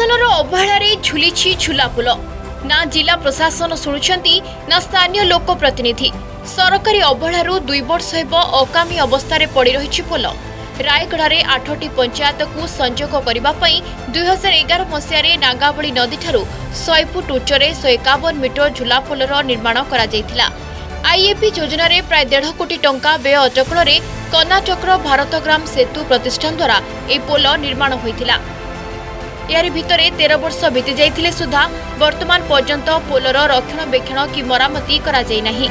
प्रशासन अवहेलार झुली झुलापोल ना जिला प्रशासन शुणुंट ना स्थानीय लोक प्रतिनिधि सरकारी अवहेलार 2 वर्ष हेब अकामी अवस्था पड़ रही पोल। रायगढ़ 8टी पंचायत को संजोग करने 2011 मसीह नागावली नदी ठारू 100 फुट उच्चरे 151 मीटर झुलापोलर निर्माण करा जायथिला। आईएपी योजना रे प्राय 1.5 कोटी टंका व्यय अटकल कर्णाटकर भारतग्राम सेतु प्रतिष्ठान द्वारा यह पोल निर्माण होइथिला। यार भितरे 13 वर्ष बीती जाइथिले सुधा वर्तमान पर्यंत पोलर रक्षणाबेक्षण कि मरामती करा जाय नाही।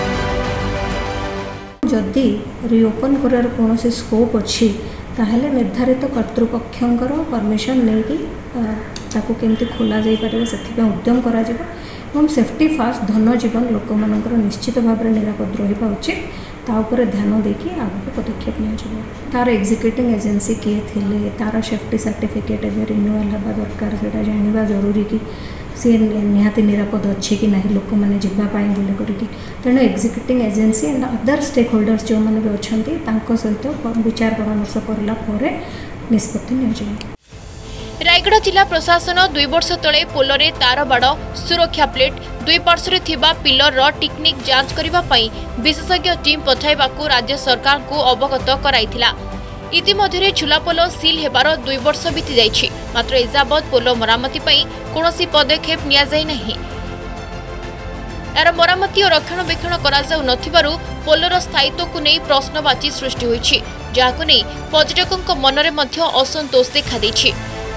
जदि रिओपन करार कौन स्कोप अच्छी ताहले निर्धारित कर्तृपक्षर परमिशन नहीं कि केमती खोल जापर से उद्यम करा एवं सेफ्टी फास्ट धन जीवन लोक मानकर निश्चित भाव में निरापद रहा उचित तापर ध्यान देकी आगे पदक्षेप नि तार एग्जीक्यूटिंग एजेंसी किए थे तार सेफ्टी सर्टिफिकेट रिन्यूअल होगा दरकार से जानवा जरूरी कि सी निहाती निरापद अच्छी कि ना लोक मैंने जावाई बोले करके तेणु executing agency and other stakeholders जो मैंने भी अच्छा सहित विचार परामर्श करला निष्पत्ति नि। रायगढ़ जिला प्रशासन 2 वर्ष तले पोलरे तार बाड़ सुरक्षा प्लेट 2 पार्श्वे थिबा पिलर टेक्निक जांच करने विशेषज्ञ टीम पठाइबाकू राज्य सरकार को अवगत कराइथिला। इतिमध्य झुलापोल सील हेबार 2 वर्ष बीती जाइछि मात्र एजाबत पोल मरामती कौनसी पदक्षेप निया जाय नहीं। यार मरामती और रक्षणाबेक्षण करा जाउ नथिबारु पोलर स्थायित्व को नहीं प्रश्नवाची सृष्टि होइछि जाहाकु नहीं पर्यटकों मनरे मध्य असंतोष देखा दैछि।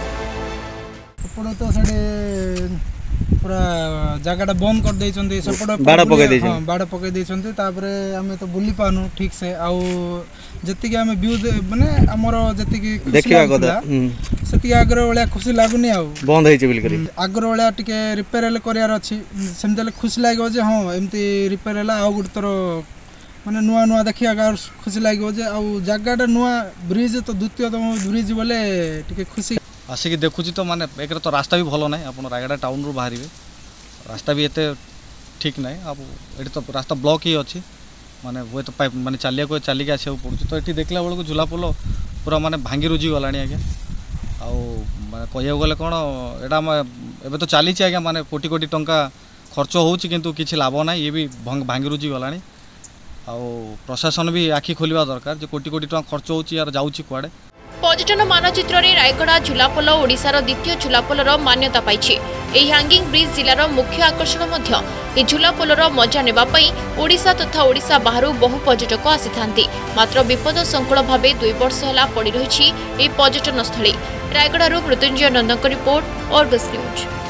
तो पूरा जगह बंद कर देइछन्ते सपड बाड़ पके देइछन्ते तापरे हमें तो बुली पानु ठीक से आउ जति हमें व्यू माने हमर जति देखिबा कथा सेति आगर वाला खुशी लागुनी आउ बंद होइछ बिल करी आगर वाला टिके रिपेयर करियार अछि सेमतले खुशी लागो जे हां एमती रिपेयर हला आउ गुटर माने नुआ नुआ देखिया गार खुशी लागो जे आउ जगहटा नुआ ब्रिज तो द्वितीय ब्रिज बोले टिके खुशी आसिक देखुची तो माने एक तो रास्ता भी भल ना आप रायगढ़ टाउन रू बाहर रास्ता भी एते ठीक ना आप ये तो रास्ता ब्लॉक ही अच्छी माने वो तो पाइप माने चलिए आसा पड़े तो ये देखला बेलू झुलापोल पूरा माने भांगी रुझी गला आज्ञा आने कह गले कौन एवं तो चली आज्ञा माने कोटी कोटी टंका खर्च होती लाभ ना ये भी भांगी रुझी गला प्रशासन भी आखि खोलिया दरकार जो कोटी कोटी टंका खर्च होची यार जाउची कुआडे। पर्यटन मानचित्र में रायगढ़ झुलापोल ओडिशार द्वितीय झुलापोलर मान्यता पाइछि। एही हैंगिंग ब्रिज जिलार मुख्य आकर्षण झुलापोलर मजा नेबापई ओडिशा तथा ओडिशा बाहर बहु पर्यटक आसी मात्र विपद संकुल भाव 2 वर्ष है पड़ रही पर्यटन स्थली। Raigarh Mrityunjay Nandan report, Argus news.